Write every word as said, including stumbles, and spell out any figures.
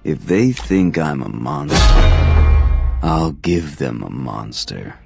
If they think I'm a monster, I'll give them a monster.